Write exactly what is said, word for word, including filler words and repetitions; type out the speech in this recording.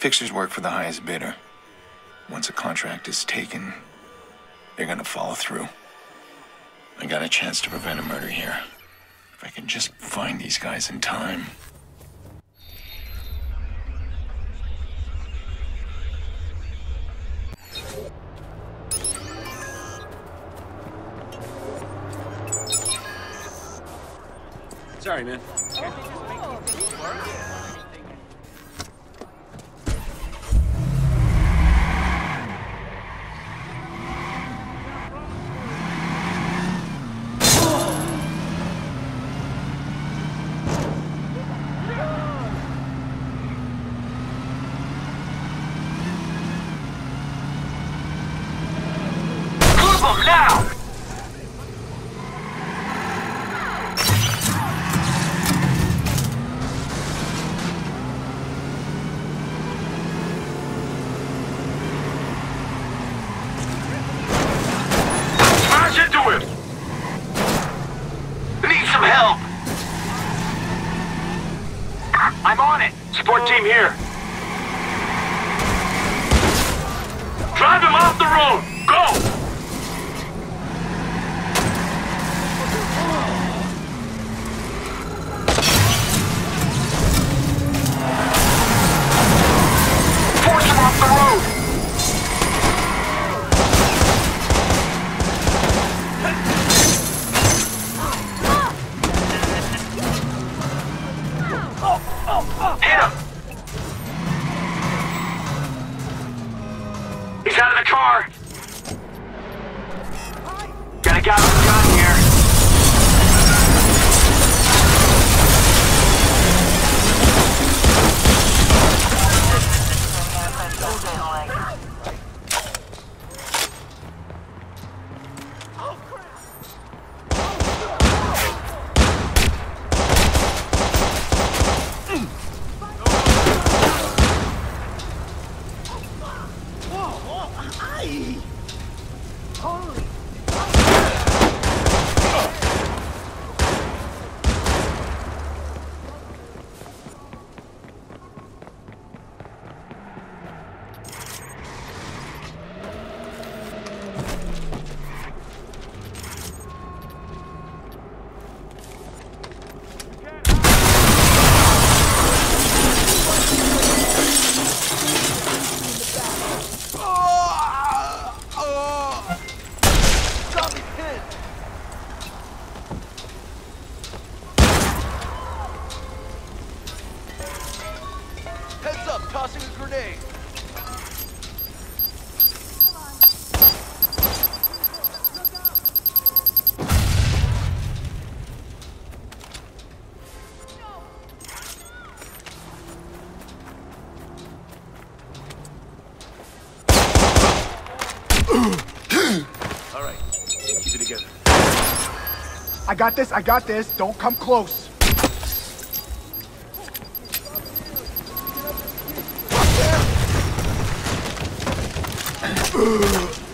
Fixers work for the highest bidder. Once a contract is taken, they're gonna follow through. I got a chance to prevent a murder here. If I can just find these guys in time. Sorry, man. Now! Smash into him! Need some help! I'm on it! Support team here! Drive him off the road! Go! Off the road! Hit him! He's out of the car! Got a guy with a gun here. Heads up, tossing a grenade. All right, keep it together. I got this, I got this. Don't come close. Ugh.